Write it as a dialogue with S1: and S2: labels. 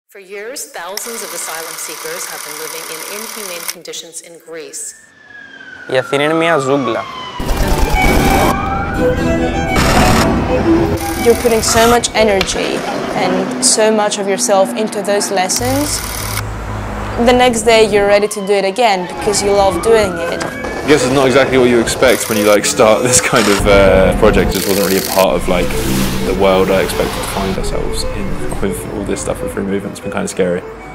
S1: For years, thousands of asylum seekers have been living in inhumane conditions in Greece.
S2: Η Αθήνα είναι μια ζούγκλα.
S3: You're putting so much energy and so much of yourself into those lessons. The next day you're ready to do it again because you love doing it.
S4: I guess it's not exactly what you expect when you start this kind of project. It just wasn't really a part of the world I expected to find ourselves in with all this stuff with free movement. It's been kind of scary.